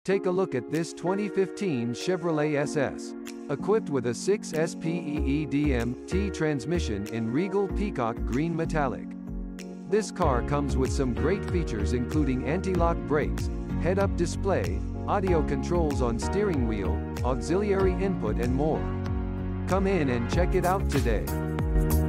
Take a look at this 2015 Chevrolet SS. Equipped with a 6-speed transmission in Regal Peacock Green Metallic. This car comes with some great features including anti-lock brakes, head-up display, audio controls on steering wheel, auxiliary input and more. Come in and check it out today.